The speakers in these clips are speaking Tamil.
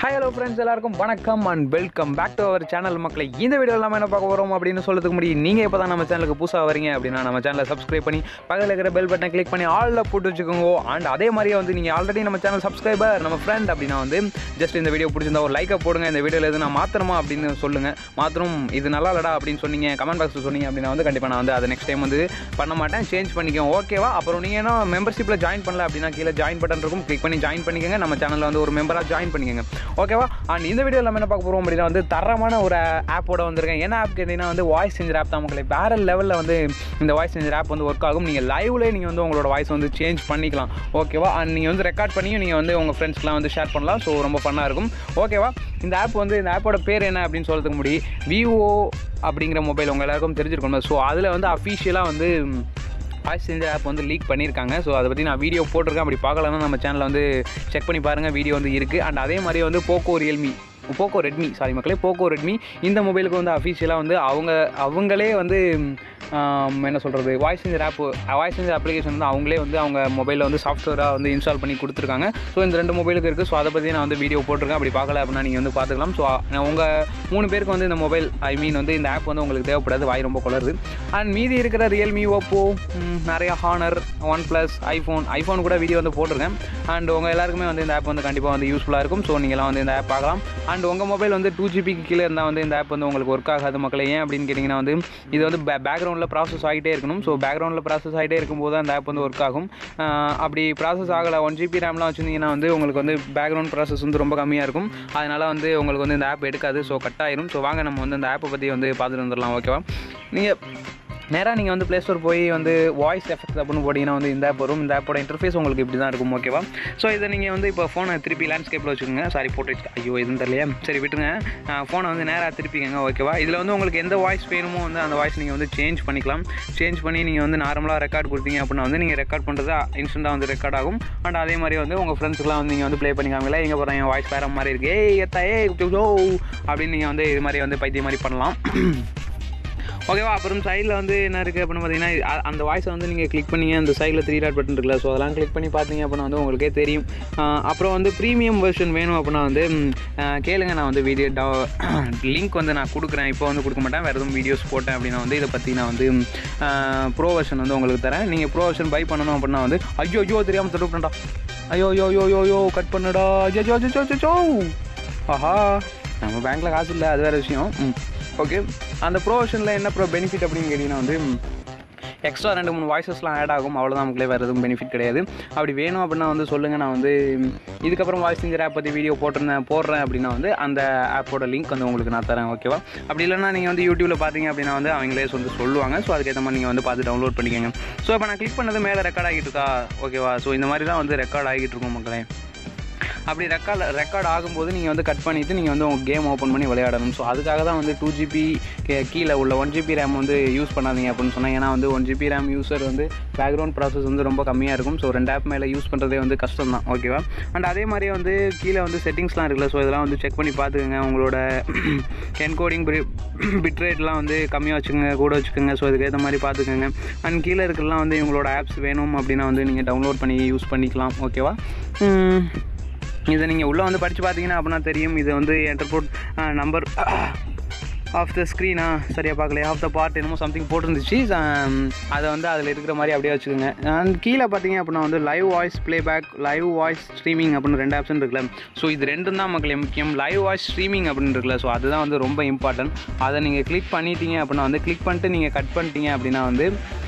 ஹாய் ஹலோ ஃப்ரெண்ட்ஸ், எல்லாருக்கும் வணக்கம் and welcome back to our channel. மக்களை இந்த வீடியோவில் நம்ம என்ன பார்க்க போகிறோம் அப்படின்னு சொல்றதுக்கு முடியும். நீங்கள் இப்போ தான் நம்ம சேனலுக்கு புதுசாக வரீங்க அப்படின்னா நம்ம சேனலை சப்ஸ்கிரைப் பண்ணி பக்கத்தில் இருக்கிற பெல் பட்டனை கிளிக் பண்ணி ஆலில் போட்டு வச்சுக்கோங்க. அண்ட் அதே மாதிரியே வந்து நீங்கள் ஆல்ரெடி நம்ம சேனல் சப்ஸ்கிரைபர் நம்ம ஃப்ரெண்ட் அப்படின்னா வந்து ஜஸ்ட் இந்த வீடியோ பிடிச்சிருந்தா ஒரு லைக்கை போடுங்க. இந்த வீடியோவில் எது நான் மாற்றணுமா அப்படின்னு சொல்லுங்கள். மாத்திரம் இது நல்லா இல்லடா அப்படின்னு சொன்னீங்க, கமெண்ட் பாக்ஸில் சொன்னீங்க அப்படின்னா வந்து கண்டிப்பாக நான் வந்து அதை நெக்ஸ்ட் டைம் வந்து பண்ண மாட்டேன், சேஞ்ச் பண்ணிக்கோங்க. ஓகேவா? அப்புறம் நீங்கள் என்ன மெம்பர்ஷிப்பில் ஜாயின் பண்ணல அப்படின்னா கீழே ஜாயின் பட்டன் இருக்கும், கிளிக் பண்ணி ஜாயின் பண்ணிக்கோங்க. நம்ம சேனலில் வந்து ஒரு மெம்பராக ஜாயின் பண்ணிக்கோங்க. ஓகேவா? அண்ட் இந்த வீடியோவில் நம்ம என்ன பார்க்க போகிறோம் அப்படின்னா வந்து தரமான ஒரு ஆப்போட வந்திருக்கேன். என்ன ஆப் கேட்டிங்கன்னா வந்து வாய்ஸ் சேஞ்சர் ஆப் தான். மக்களை வேறு லெவலில் வந்து இந்த வாய்ஸ் சேஞ்சர் ஆப் வந்து ஒர்க் ஆகும். நீங்கள் லைவ்லேயே நீங்கள் வந்து உங்களோட வாய்ஸ் வந்து சேஞ்ச் பண்ணிக்கலாம். ஓகேவா? அண்ட் நீங்கள் வந்து ரெக்கார்ட் பண்ணியும் நீங்கள் வந்து உங்கள் ஃப்ரெண்ட்ஸ்க்குலாம் வந்து ஷேர் பண்ணலாம். ஸோ ரொம்ப ஃபன்னாக இருக்கும். ஓகேவா? இந்த ஆப்போட பேர் என்ன அப்படின்னு சொல்கிறதுக்கு முடியும் விவோ அப்படிங்கிற மொபைல் உங்கள் எல்லாருக்கும் தெரிஞ்சிருக்கணும். ஸோ அதில் வந்து அஃபிஷியலாக வந்து வாய்ஸ் சேஞ்சர் ஆப் வந்து லீக் பண்ணியிருக்காங்க. ஸோ அதை பற்றி நான் வீடியோ போட்டிருக்கேன். அப்படி பார்க்கலன்னா நம்ம சேனலில் வந்து செக் பண்ணி பாருங்கள், வீடியோ வந்து இருக்குது. அண்ட் அதே மாதிரி வந்து போக்கோ ரெட்மி இந்த மொபைலுக்கு வந்து அஃபிஷியலாக வந்து அவங்களே வந்து என்ன சொல்கிறது வாய்ஸ் சேஞ்சர் அப்ளிகேஷன் வந்து அவங்களே வந்து அவங்க மொபைலில் வந்து சாஃப்ட்வேராக வந்து இன்ஸ்டால் பண்ணி கொடுத்துருக்காங்க. ஸோ இந்த 2 மொபைலுக்கு இருக்குது. ஸோ அதை பற்றி நான் வந்து வீடியோ போட்டிருக்கேன். அப்படி பார்க்கல அப்படின்னா நீங்கள் வந்து பார்த்துக்கலாம். ஸோ உங்கள் 3 பேருக்கு வந்து இந்த மொபைல் வந்து இந்த ஆப் வந்து உங்களுக்கு தேவைப்படாது, வாய் ரொம்ப குளருது. அண்ட் மீதி இருக்கிற ரியல்மி, ஓப்போ, நிறையா ஹானர், ஒன் ப்ளஸ், ஐஃபோன் கூட வீடியோ வந்து போட்டிருக்கேன். அண்ட் உங்கள் எல்லாருக்குமே வந்து இந்த ஆப் வந்து கண்டிப்பாக வந்து யூஸ்ஃபுல்லாக இருக்கும். ஸோ நீங்களாம் வந்து இந்த ஆப் பார்க்கலாம். அண்ட் உங்கள் மொபைல் வந்து 2GB கீழே இருந்தால் வந்து இந்த ஆப் வந்து உங்களுக்கு ஒர்க் ஆகாது மக்களை. ஏன் அப்படின்னு கேட்டிங்கன்னா வந்து இது வந்து பேக்ரவுண்டில் ப்ராசஸ் ஆகிட்டே இருக்கணும். ஸோ பேக்ரவுண்டில் ப்ராசஸ் ஆகிட்டே இருக்கும்போது அந்த ஆப் வந்து ஒர்க் ஆகும். அப்படி ப்ராசஸ் ஆகலை 1GB ரேம்லாம் வச்சுருந்தீங்கன்னா வந்து உங்களுக்கு வந்து பேக்ரவுண்ட் ப்ராசஸ் வந்து ரொம்ப கம்மியாக இருக்கும். அதனால் வந்து உங்களுக்கு வந்து இந்த ஆப் எடுக்காது. ஸோ கட் ஆயிரும். ஸோ வாங்க நம்ம வந்து இந்த ஆப்பை பற்றி வந்து பார்த்துட்டு வந்துடலாம். ஓகேவா? நீங்கள் வந்து ப்ளே ஸ்டோர் போய் வந்து வாய்ஸ் எஃபெக்ட் அப்படின்னு போட்டிங்கன்னா வந்து இந்த ஆப் வரும். இந்த ஆப்போட இன்டர்ஃபேஸ் உங்களுக்கு இப்படி தான் இருக்கும். ஓகேவா? ஸோ இதை நீங்கள் வந்து இப்போ ஃபோனை திருப்பி லேண்ட்ஸ்கேப்பில் வச்சுக்கோங்க. எதுவும் தெரியலையா? சரி விட்டுருங்க. ஃபோனை வந்து நேராக திருப்பிக்கங்க. ஓகேவா? இதில் வந்து உங்களுக்கு எந்த வாய்ஸ் வேணுமோ வந்து அந்த வாய்ஸ் நீங்கள் வந்து சேஞ்ச் பண்ணிக்கலாம். சேஞ்ச் பண்ணி நீங்கள் வந்து நார்மலாக ரெக்கார்ட் கொடுத்தீங்க அப்படின்னா வந்து நீங்கள் ரெக்கார்ட் பண்ணுறது இன்ஸ்டண்ட்டாக வந்து ரெக்கார்ட் ஆகும். அண்ட் அதே மாதிரி வந்து உங்கள் ஃப்ரெண்ட்ஸுக்குலாம் வந்து நீங்கள் வந்து ப்ளே பண்ணிக்காமல எங்கே போகிறேன் என் வாய்ஸ் வேறு மாதிரி இருக்குது அப்படின்னு நீங்கள் வந்து இது மாதிரி வந்து பைத்திய மாதிரி பண்ணலாம். ஓகேவா? அப்புறம் சைடில் வந்து என்ன இருக்குது அப்படின்னு பார்த்தீங்கன்னா அந்த வாய்ஸை வந்து நீங்கள் கிளிக் பண்ணிங்க. அந்த சைடில் 3 டாட் பட்டன் இருக்குல்ல, ஸோ அதெல்லாம் கிளிக் பண்ணி பார்த்தீங்க அப்படின்னா வந்து உங்களுக்கே தெரியும். அப்புறம் வந்து ப்ரீமியம் வெர்ஷன் வேணும் அப்படின்னா வந்து கேளுங்க. நான் வந்து வீடியோ லிங்க் வந்து நான் கொடுக்குறேன். இப்போ வந்து கொடுக்க மாட்டேன். வேறு எதுவும் வீடியோஸ் போட்டேன் அப்படின்னா வந்து இதை பற்றி நான் வந்து ப்ரோ வெர்ஷன் வந்து உங்களுக்கு தரேன். நீங்கள் ப்ரோ வெர்ஷன் பை பண்ணணும் அப்படின்னா வந்து ஐயோ தெரியாமல் தடுப்பேன்டா, ஐயோ கட் பண்ணுடா, ஐயோ ஆஹா நம்ம பேங்க்கில் காசு இல்லை, அது வேறு விஷயம். ஓகே, அந்த ப்ரோ வெர்ஷனில் என்ன பெனிஃபிட் அப்படின்னு கேட்டிங்கன்னா வந்து எக்ஸ்ட்ரா 2-3 வாய்ஸஸ்லாம் ஆட் ஆகும். அவ்வளோதான் நமக்குள்ளே வேறு எதுவும் பெனிஃபிட் கிடையாது. அப்படி வேணும் அப்படின்னா வந்து சொல்லுங்கள். நான் வந்து இதுக்கப்புறம் வாய்ஸ் சேஞ்சர் ஆப் பற்றி வீடியோ போடுறேன் அப்படின்னா வந்து அந்த ஆப்போட லிங்க் வந்து உங்களுக்கு நான் தரேன். ஓகேவா? அப்படி இல்லைனா நீங்கள் வந்து யூடியூப்பில் பார்த்தீங்க அப்படின்னா வந்து அவங்களே வந்து சொல்லுவாங்க. ஸோ அதுக்கேற்ற மாதிரி நீங்கள் வந்து பார்த்து டவுன்லோட் பண்ணிக்கோங்க. ஸோ இப்போ நான் கிளிக் பண்ணது மேலே ரெக்கார்ட் ஆகிட்டு இருக்கா? ஓகேவா? ஸோ இந்த மாதிரி தான் வந்து ரெக்கார்ட் ஆகிட்டு இருக்கும் மக்களே. அப்படி ரெக்கார்ட் ஆகும்போது நீங்கள் வந்து கட் பண்ணிவிட்டு நீங்கள் வந்து உங்கள் கேம் ஓப்பன் பண்ணி விளையாடணும். ஸோ அதுக்காக தான் வந்து 2GB கீழே உள்ள 1GB ரேம் வந்து யூஸ் பண்ணாதீங்க அப்படின்னு சொன்னால். ஏன்னா வந்து 1GB ரேம் யூஸர் வந்து பேக்ரவுண்ட் ப்ராசஸ் வந்து ரொம்ப கம்மியாக இருக்கும். ஸோ 2 ஆப் மேலே யூஸ் பண்ணுறதே வந்து கஷ்டம் தான். ஓகேவா? அண்ட் அதே மாதிரியே வந்து கீழே வந்து செட்டிங்ஸ்லாம் இருக்குல்ல, ஸோ இதெல்லாம் வந்து செக் பண்ணி பார்த்துக்கோங்க. உங்களோட என்கோடிங் பிட்ரேட்லாம் வந்து கம்மியாக வச்சுக்கோங்க, கூட வச்சுக்கோங்க. ஸோ இதுக்கேற்ற மாதிரி பார்த்துக்கோங்க. அண்ட் கீழே இருக்கலாம் வந்து உங்களோட ஆப்ஸ் வேணும் அப்படின்னா வந்து நீங்கள் டவுன்லோட் பண்ணி யூஸ் பண்ணிக்கலாம். ஓகேவா? இதை நீங்கள் உள்ளே வந்து படித்து பார்த்தீங்கன்னா அப்படின்னா தெரியும். இது வந்து என்டர்போர்ட் நம்பர் ஆஃப் த ஸ்க்ரீனா சரியாக பார்க்கலையா, ஆஃப் த பார்ட் என்னமோ சம்திங் போட்டிருந்துச்சு. அதை வந்து அதில் இருக்கிற மாதிரி அப்படியே வச்சுக்கோங்க. அண்ட் கீழே பார்த்தீங்க அப்படின்னா வந்து live voice playback, live voice streaming அப்படின்னு 2 ஆப்ஷன் இருக்குல்ல. ஸோ இது 2 தான் மக்களே முக்கியம். லைவ் வாய்ஸ் ஸ்ட்ரீமிங் அப்படின்னு இருக்குல்ல, ஸோ அதுதான் வந்து ரொம்ப இம்பார்ட்டன்ட். அதை நீங்கள் கிளிக் பண்ணிட்டீங்க அப்படின்னா வந்து கிளிக் பண்ணிட்டு நீங்கள் கட் பண்ணிட்டீங்க அப்படின்னா வந்து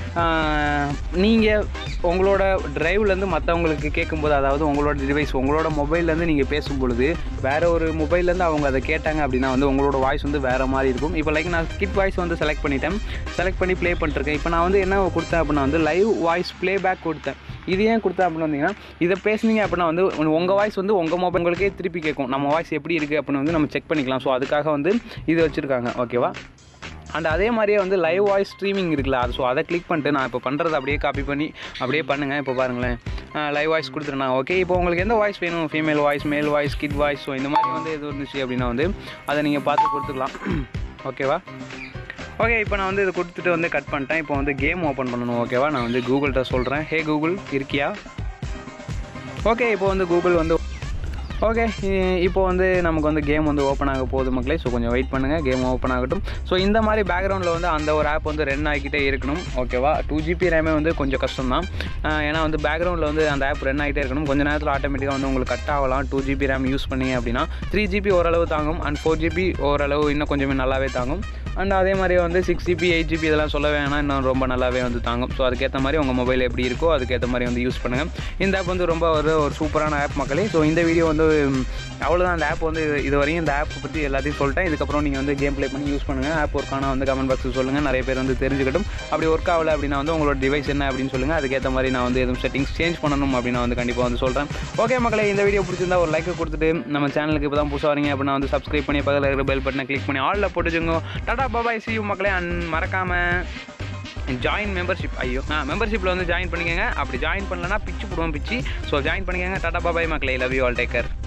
நீங்கள் உங்களோட ட்ரைவ்லேருந்து மற்றவங்களுக்கு கேட்கும்போது, அதாவது உங்களோட டிவைஸ் உங்களோட மொபைல்லேருந்து நீங்கள் பேசும்பொழுது வேறு ஒரு மொபைல்லேருந்து அவங்க அதை கேட்டாங்க அப்படின்னா வந்து உங்களோட வாய்ஸ் வந்து வேறு மாதிரி இருக்கும். இப்போ லைக் நான் ஸ்கிப் வாய்ஸ் வந்து செலக்ட் பண்ணி ப்ளே பண்ணிட்டுருக்கேன். இப்போ நான் வந்து என்ன கொடுத்தேன் அப்படின்னா வந்து லைவ் வாய்ஸ் ப்ளேபேக் கொடுத்தேன். இது ஏன் கொடுத்தேன் அப்படின்னு வந்தீங்கன்னா இதை பேசுனீங்க அப்படின்னா வந்து உங்கள் வாய்ஸ் வந்து உங்கள் மொபைலுக்கே திருப்பி கேட்கும். நம்ம வாய்ஸ் எப்படி இருக்குது அப்படின்னு வந்து நம்ம செக் பண்ணிக்கலாம். ஸோ அதுக்காக வந்து இது வச்சுருக்காங்க. ஓகேவா? அண்ட் அதே மாதிரியே வந்து லைவ் வாய்ஸ் ஸ்ட்ரீமிங் இருக்குல்ல, ஸோ அதை கிளிக் பண்ணிட்டு நான் இப்போ பண்ணுறது அப்படியே காப்பி பண்ணி அப்படியே பண்ணுங்கள். இப்போ பாருங்களேன், லைவ் வாய்ஸ் கொடுத்துருண்ணா. ஓகே, இப்போ உங்களுக்கு எந்த வாய்ஸ் வேணும், female voice, male voice, kid voice, so இந்த மாதிரி வந்து எது இருந்துச்சு அப்படின்னா வந்து அதை நீங்கள் பார்த்து கொடுத்துக்கலாம். ஓகேவா? ஓகே, இப்போ நான் வந்து இதை கொடுத்துட்டு வந்து கட் பண்ணிட்டேன். இப்போ வந்து கேம் ஓப்பன் பண்ணணும். ஓகேவா? நான் வந்து கூகுள்கிட்ட சொல்கிறேன். ஹே கூகுள் இருக்கியா? ஓகே, இப்போ வந்து கூகுள் வந்து ஓகே, இப்போ வந்து நமக்கு வந்து கேம் வந்து ஓப்பன் ஆக போகுது மக்களே. ஸோ கொஞ்சம் வெயிட் பண்ணுங்கள், கேம் ஓப்பன் ஆகட்டும். ஸோ இந்த மாதிரி பேக்ரவுண்டில் வந்து அந்த ஒரு ஆப் வந்து ரன் ஆகிக்கிட்டே இருக்கணும். ஓகேவா, 2GB ரேமே வந்து கொஞ்சம் கஷ்டம் தான். ஏன்னா வந்து பேக்ரவுண்டில் வந்து அந்த ஆப் ரன் ஆகிட்டே இருக்கணும். கொஞ்சம் நேரத்தில் ஆட்டோமேட்டிக்காக வந்து உங்களுக்கு கட் ஆகலாம். 2GB ரேம் யூஸ் பண்ணிங்க அப்படின்னா 3GB ஓரளவு தாங்கும். அண்ட் 4GB ஓரளவு இன்னும் கொஞ்சமே நல்லாவே தாங்கும். அண்ட் அதே மாதிரி வந்து 6GB 8GB இதெல்லாம் சொல்ல வேணாம், இன்னும் ரொம்ப நல்லாவே வந்து தாங்கும். ஸோ அதுக்கேற்ற மாதிரி உங்கள் மொபைல் எப்படி இருக்கோ அதுக்கேற்ற மாதிரி வந்து யூஸ் பண்ணுங்கள். இந்த ஆப் வந்து ரொம்ப ஒரு சூப்பரான ஆப் மக்களே. ஸோ இந்த வீடியோ வந்து அவ்வளோதான். அந்த ஆப் வந்து இது வரையும் இந்த ஆப் பற்றி எல்லாத்தையும் சொல்லிட்டேன். இதுக்கப்புறம் நீங்கள் வந்து கேம் ப்ளே பண்ணி யூஸ் பண்ணுங்கள். ஆப் ஒர்க் ஆனால் வந்து கமெண்ட் பாக்ஸில் சொல்லுங்கள், நிறைய பேர் வந்து தெரிஞ்சுக்கட்டும். அப்படி ஒர்க் ஆகலை அப்படின்னா வந்து உங்களோட டிவைஸ் என்ன அப்படின்னு சொல்லுங்கள். அதுக்கேற்ற மாதிரி நான் வந்து எதுவும் செட்டிங்ஸ் சேஞ்ச் பண்ணணும் அப்படின்னா வந்து கண்டிப்பாக வந்து சொல்கிறேன். ஓகே மக்களே, இந்த வீடியோ பிடிச்சிருந்தா ஒரு லைக் கொடுத்துட்டு நம்ம சேனலுக்கு இப்போ தான் புதுசாக வரீங்க அப்படின்னா வந்து சப்ஸ்கிரைப் பண்ணி பக்கத்தில் இருக்கிற பெல் பட்டனை கிளிக் பண்ணி ஆலில் போட்டுச்சுங்க. டாடா பாபாய், see you மக்களே. அண்ட் மறக்காமல் ஜாயின் மெம்பர்ஷிப் மெம்பர்ஷிப்பில் வந்து ஜாயின் பண்ணிக்கோங்க. அப்படி ஜாயின் பண்ணலன்னா பிச்சு போடுவோம் பிச்சு. ஸோ ஜாயின் பண்ணிக்கோங்க. டாடா பாபாய் மக்களே, love you all, take care.